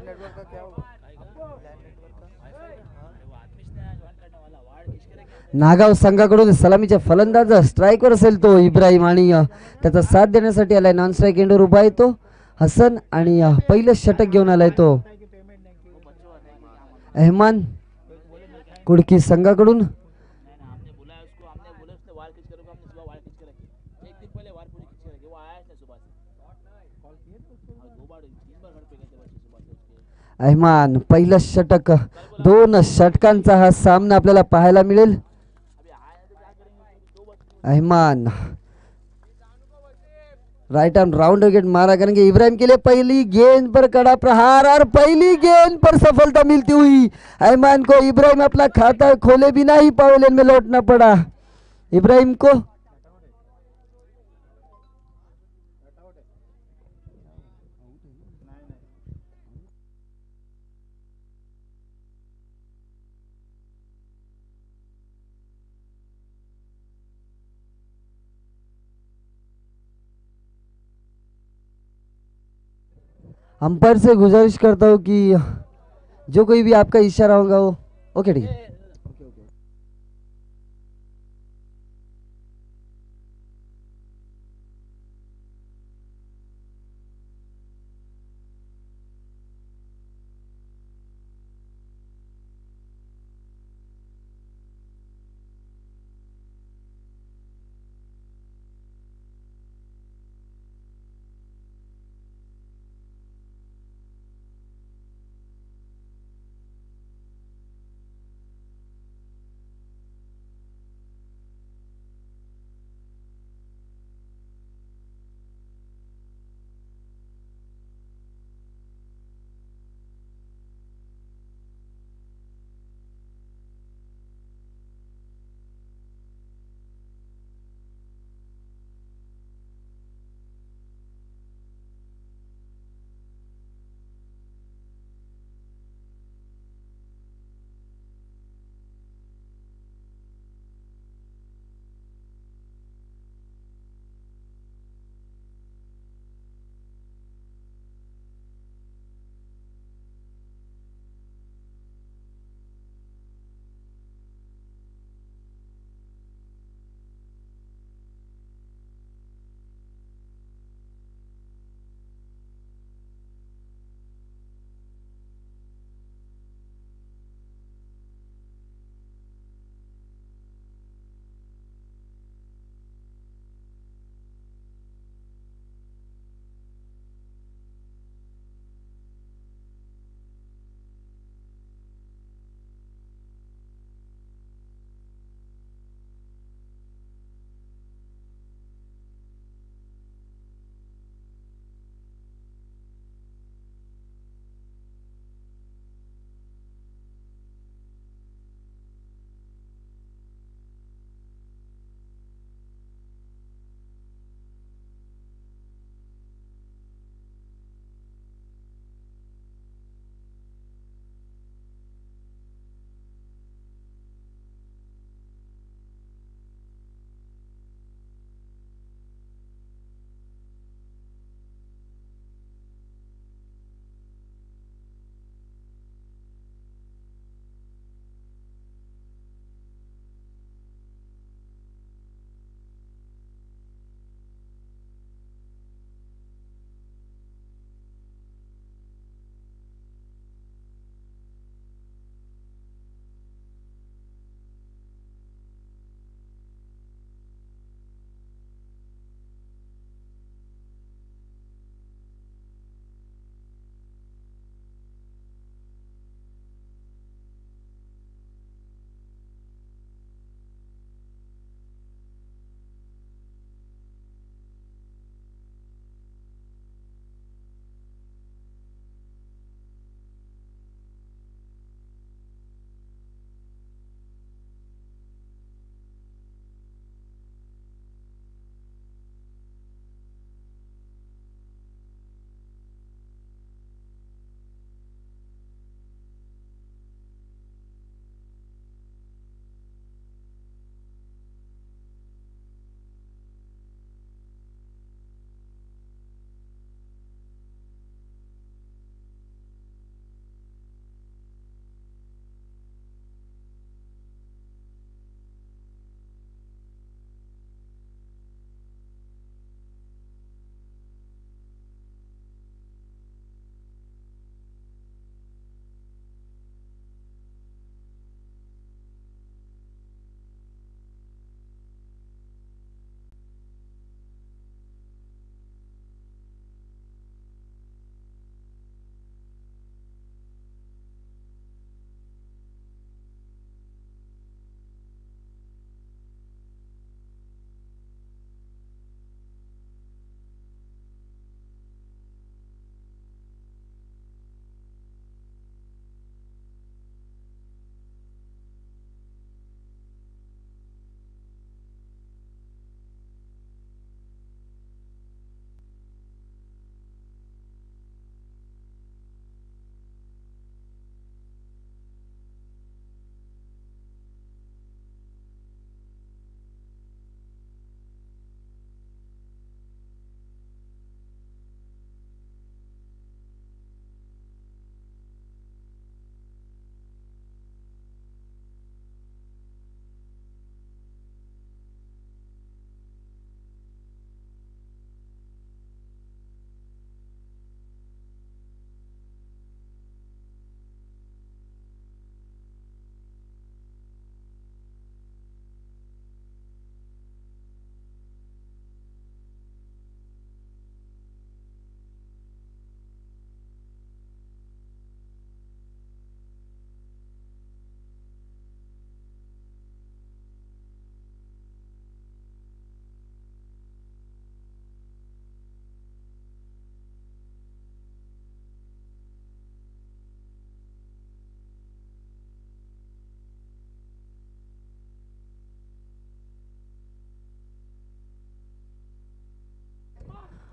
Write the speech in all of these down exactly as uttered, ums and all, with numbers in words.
नागाव संघाकडून सलामीच्या फलंदाज स्ट्राईकवर असेल तो इब्राहिम आणि त्याचा साथ देण्यासाठी आलाय नॉन स्ट्राईक एंडवर उभा आहे तो हसन आणि पहिलं षटक घेऊन आलाय तो अहमान कुडकी संघाकडून. अहमान पहिलं षटक, दोन षटकांचा हा सामना आपल्याला पाहायला मिळेल. अहमान राइट आर्म राउंड विकेट मारा करेंगे. इब्राहिम के लिए पहली गेंद पर कड़ा प्रहार और पहली गेंद पर सफलता मिलती हुई अहमान को. इब्राहिम अपना खाता खोले बिना ही पावरलेन में लौटना पड़ा इब्राहिम को. अंपायर से गुजारिश करता हूँ कि जो कोई भी आपका इशारा होगा वो ओके ठीक है.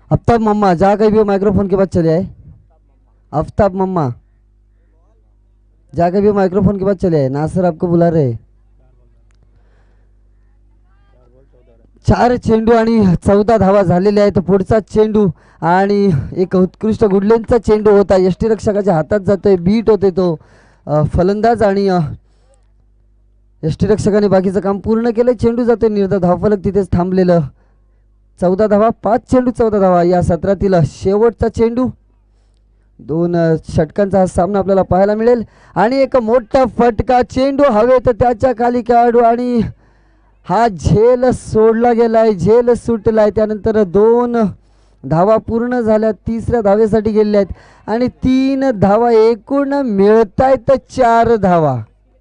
आफ्ताब मम्मा जहाँ कहीं भी माइक्रोफोन के पास चले आए। आफ्ताब मम्मा जहाँ कहीं भी माइक्रोफोन के पास चले आए, नासर आपको बुला रहे। चार चेंडू आणि चौदा धावा झालेल्या आहेत। पुढचा चेंडू आणि एक उत्कृष्ट गुडलेनचा चेंडू होता, यष्टीरक्षकाच्या हातात जातोय, बीट होते तो फलंदाज आणि यष्टीरक्षकाने बाकीचं काम पूर्ण केलं। चेंडू जातोय निर्धाव, धावफलक तिथेच थांबलेलं। चौदा धावा, पाच चेंडू चौदा धावा या सत्रातील शेवटचा चेंडू। दोन षटकांचा हा सामना आपल्याला पाहायला मिळेल आणि एक मोठा फटका, चेंडू हवेत, त्याच्या खाली खेळाडू आणि हा झेल सोडला गेलाय, झेल सुटलाय। त्यानंतर दोन धावा पूर्ण झाल्या, तिसऱ्या धावेसाठी गेलेल्या आहेत आणि तीन धावा एकूण मिळत आहेत। चार धावा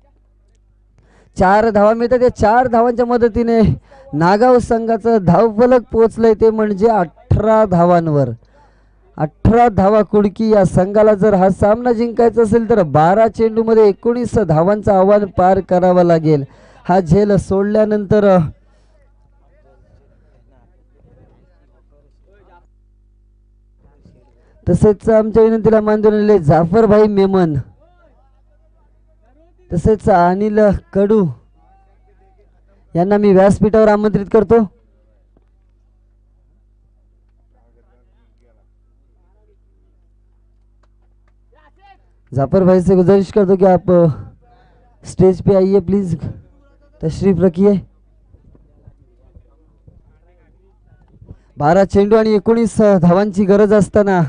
चार धावा मिळतात। या चार धावांच्या मदतीने नागाव संघाचं धावफलक पोहोचलंय ते म्हणजे अठरा धावांवर। अठरा धावा कुडकी या संघाला जर हा सामना जिंकायचा असेल तर बारा चेंडूमध्ये एकोणीस धावांचं आव्हान पार करावं लागेल। हा झेल सोडल्यानंतर तसेच आमच्या विनंतीला मान देऊन आलेले जाफरभाई मेमन, तसेच अनिल कडू यांना मी व्यासपीठावर आमंत्रित करतो। जाफर भाई से गुजारिश करता हूं कि आप स्टेज पे आइए, प्लीज तशरीफ रखिए। बारा चेंडू आणि एकोणीस धावांची गरज असताना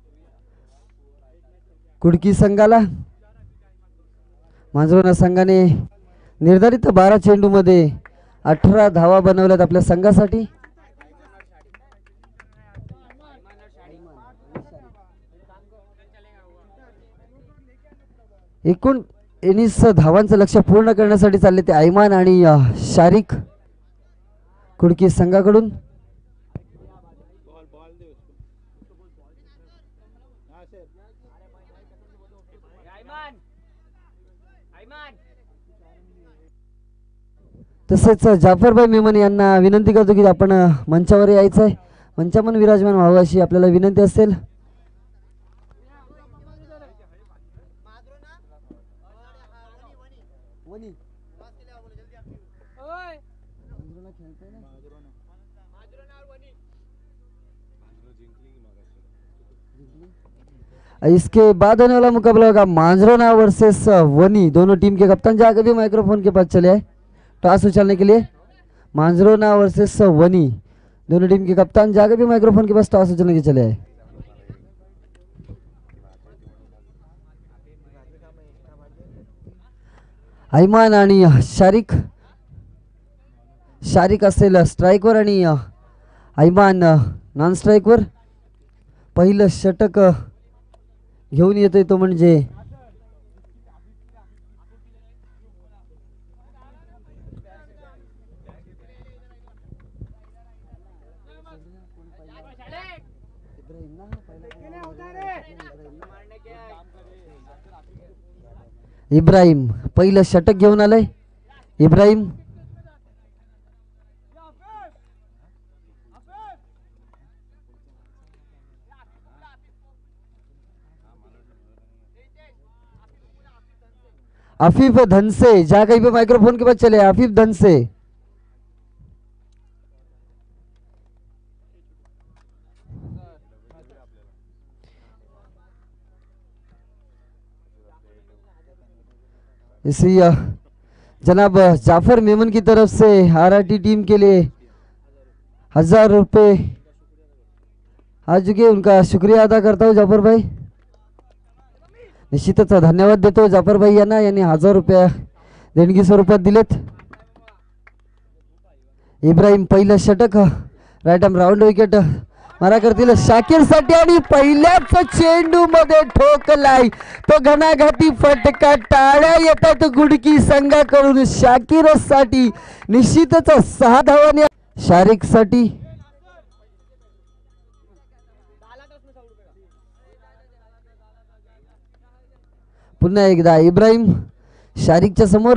कुडकी संघाला मांजरोना संघाने निर्धारित बारा चेंडू मध्ये अठरा धावा बनवल्यात आपल्या संघासाठी। एकूण एनीस धावांचं लक्ष्य पूर्ण करण्यासाठी चालले ते ऐमान आणि शारिक कुडकी संघाकडून। तसेच जाफरभाई मेमन यांना विनंती करतो की आपण मंचावर यायचं आहे, मंचावर विराजमान व्हावं अशी आपल्याला विनंती असेल। इसके बाद होने वाला मुकाबला होगा मांजरोना वर्सेस वनी। दोनों टीम के कप्तान जाकर भी माइक्रोफोन के पास चले आए टॉस उछलने के लिए। मांजरोना वर्सेस वनी, दोनों टीम के कप्तान जाकर भी माइक्रोफोन के पास टॉस उछलने के चले आए। ऐमान आणि शारिक, शारिक असेल स्ट्राइकवर आणि ऐमान नॉन स्ट्राइकवर। पहिलं षटक घेऊन येतोय तो म्हणजे इब्राहिम। पहिलं षटक घेऊन आलंय इब्राहिम। आफिफ धनसे जहाँ कहीं पे माइक्रोफोन के पास चले, आफिफ धनसे। इसी जनाब जाफर मेमन की तरफ से आरआरटी टीम के लिए हजार रुपए आ चुके, उनका शुक्रिया अदा करता हूँ जाफर भाई। निश्चितच धन्यवाद देतो जाफर भाई यांना, यांनी हजार रुपये देणगी स्वरूपात दिलेत। इब्राहिम पहिलं षटक, राईट आर्म राऊंड विकेट मारा करतील शाकीर साठी आणि पहिल्याच चेंडू मध्ये ठोकलाय तो घणाघाती फटका। टाळ्या येतात गुडकी संघाकडून शाकीर साठी। निश्चितच सहा धावांनी शारिक साठी। पुन्हा एकदा इब्राहिम शारिकच्या समोर।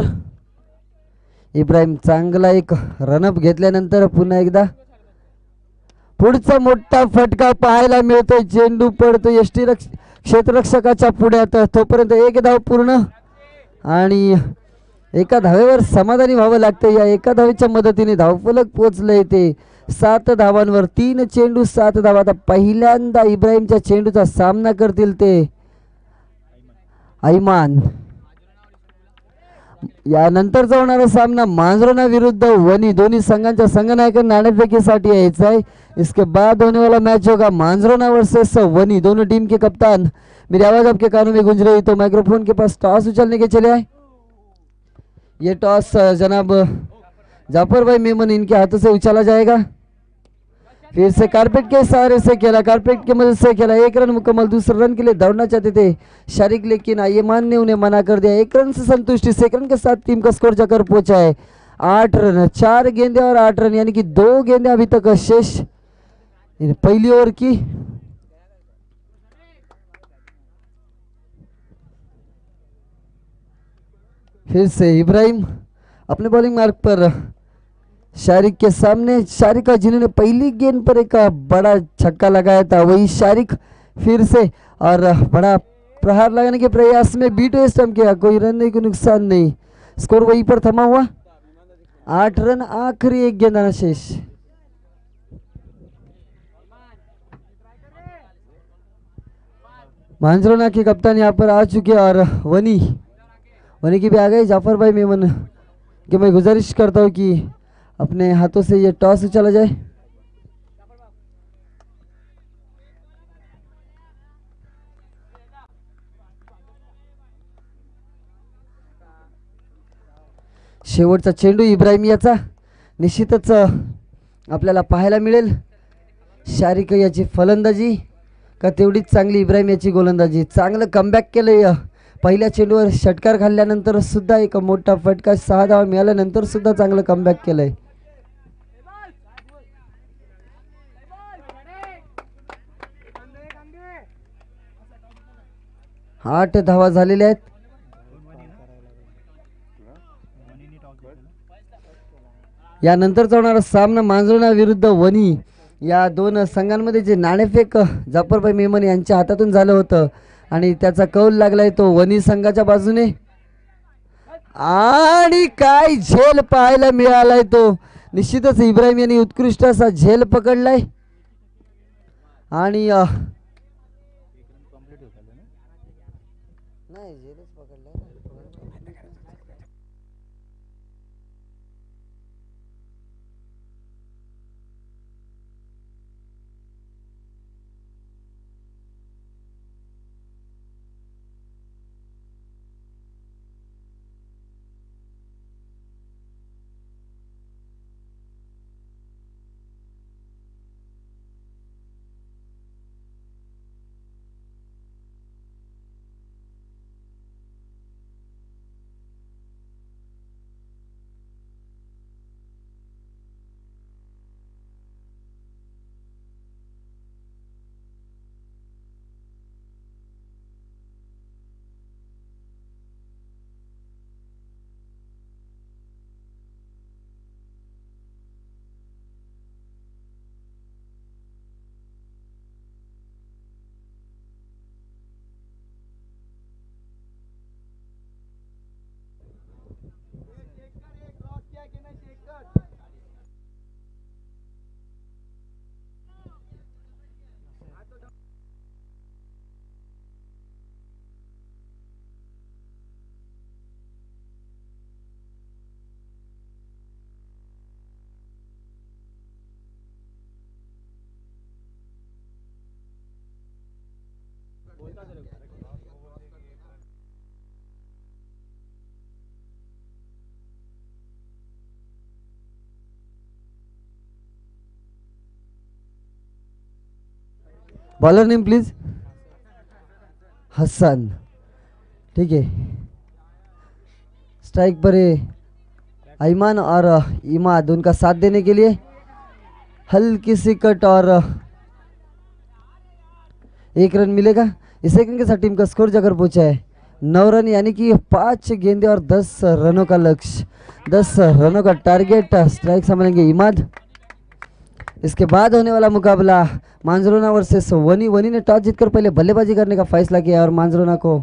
इब्राहिम चांगला एक रनअप घेतल्यानंतर पुन्हा एकदा पुढचा मोठा फटका पाहायला मिळतोय. चेंडू पडतो यष्टी रक्ष क्षेत्ररक्षकाच्या पुढ्यात. तोपर्यंत एक धाव पूर्ण आणि एका धावेवर समाधानी व्हावं लागतं. या एका धावेच्या मदतीने धावफलक पोचलंय ते सात धावांवर. तीन चेंडू सात धावा. आता पहिल्यांदा इब्राहिमच्या चेंडूचा सामना करतील ते ऐमान. यानंतरचा होणारा सामना मांजरोना विरुद्ध वनी. दोन्ही संघांच्या संघनायकांना नाणेफेकीसाठी यायचा है. इसके बाद होने वाला मैच होगा मांजरोना वर्सेस वनी. दोनों टीम के कप्तान मेरी आवाज आपके कानों में गूंज रही तो माइक्रोफोन के पास टॉस उछलने के चले आए. ये टॉस जनाब जाफर भाई मेमन इनके हाथों से उछाला जाएगा. फिर से कारपेट के सहारे से खेला, कारपेट की मदद से खेला. एक रन मुकम्मल. दूसरे रन के लिए दौड़ना चाहते थे शारिक लेकिन आयमान ने उन्हें मना कर दिया. एक रन से संतुष्टि. सेकंड के साथ टीम का स्कोर जाकर पहुंचा है आठ रन. चार गेंदे और आठ रन यानी कि दो गेंदे अभी तक शेष पहली ओवर की. फिर से इब्राहिम अपने बॉलिंग मार्ग पर शारिक के सामने. शारिक का जिन्होंने पहली गेंद पर एक बड़ा छक्का लगाया था वही शारिक फिर से और बड़ा प्रहार लगाने के प्रयास में बीट स्टंप किया. कोई रन नहीं, कोई नुकसान नहीं. स्कोर वहीं पर थमा हुआ आठ रन. आखिरी एक गेंद आना शेष. मांजरोना के कप्तान यहाँ पर आ चुके और वनी वनी की भी आ गई. जाफर भाई मेमन कि मैं गुजारिश करता हूँ कि अपने हाथों से ये टॉस चला जाए. शेवटचा चेंडू इब्राहिम याचा निश्चितच आपल्याला पाहायला मिळेल. शारिक याची फलंदाजी का तेवढीच चांगली इब्राहिम याची गोलंदाजी. चांगलं कमबॅक केलं. पहिल्या चेंडूवर षटकार घालल्यानंतर सुद्धा एक मोठा फटका. सहा धावा मिळाल्यानंतर सुद्धा चांगलं कमबॅक केलंय. आठ धावा झालेल्या आहेत. यानंतरचा होणारा सामना मांजरोना विरुद्ध वनी. या दोन संघांमध्ये जे नाणेफेक जाफरभाई मेमन यांच्या हातातून झालं होतं आणि त्याचा कौल लागलाय तो वनी संघाच्या बाजूने. आणि काय झेल पाहायला मिळालाय तो. निश्चितच इब्राहिम यांनी उत्कृष्ट असा झेल पकडलाय आणि बॉलर नेम प्लीज हसन. ठीक है. स्ट्राइक पर ऐमान और इमाद उनका साथ देने के लिए. हल्की सी कट और एक रन मिलेगा. इस सेकंड के साथ टीम का स्कोर जाकर पहुंचा है नौ रन यानी कि पांच गेंदे और दस रनों का लक्ष्य. दस रनों का टारगेट. स्ट्राइक संभालेंगे इमाद. इसके बाद होने वाला मुकाबला मांजरोना वर्सेस वनी। वनी ने टॉस जीतकर पहले बल्लेबाजी करने का फैसला किया और मांजरोना को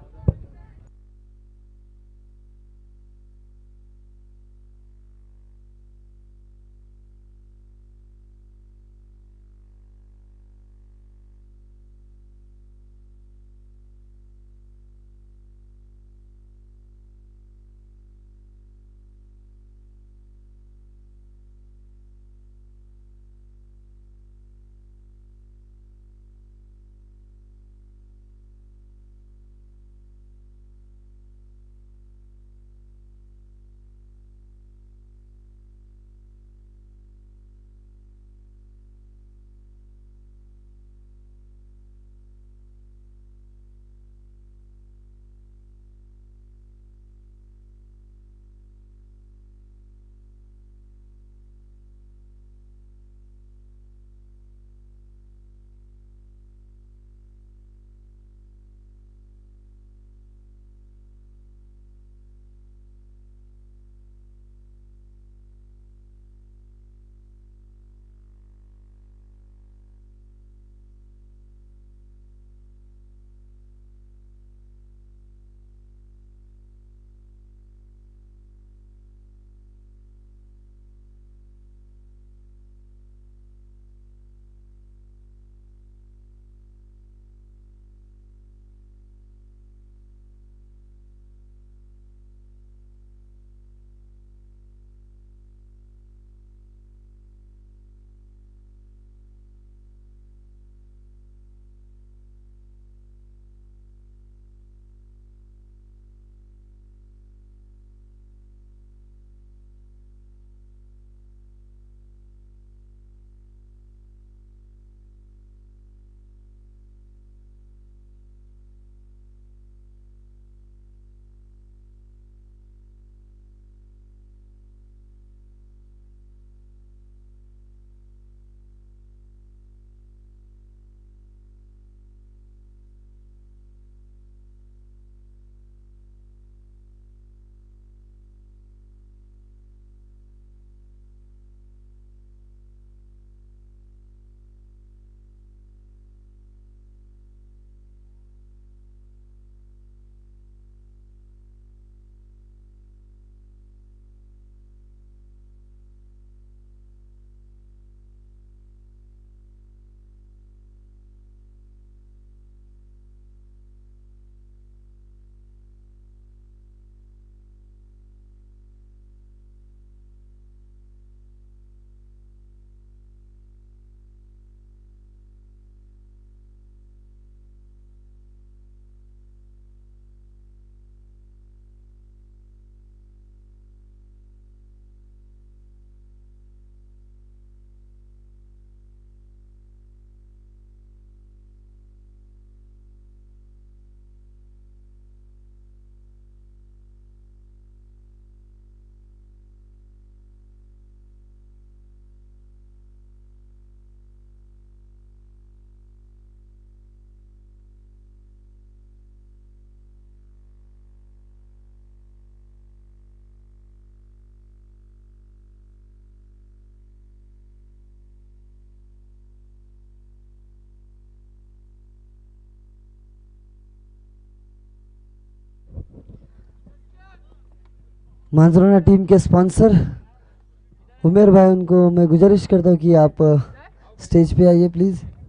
मांजरोना टीम के स्पॉन्सर उमेर भाई, उनको मैं गुजारिश करता हूँ कि आप स्टेज पे आइए प्लीज़।